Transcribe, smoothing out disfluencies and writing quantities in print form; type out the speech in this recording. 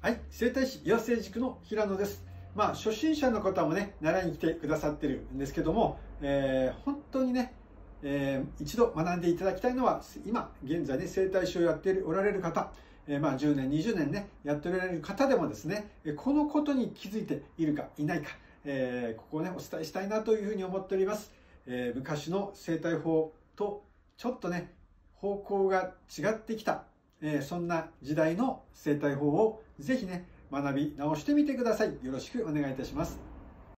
はい、整体師養成塾の平野です。初心者の方もね、習いに来てくださってるんですけども、本当にね、一度学んでいただきたいのは、今現在ね、整体師をやっておられる方、10年、20年ね、やっておられる方でもですね、このことに気づいているかいないか、ここをね、お伝えしたいなというふうに思っております。昔の整体法とちょっとね、方向が違ってきた、そんな時代の整体法をぜひね、学び直してみてください。よろしくお願いいたします。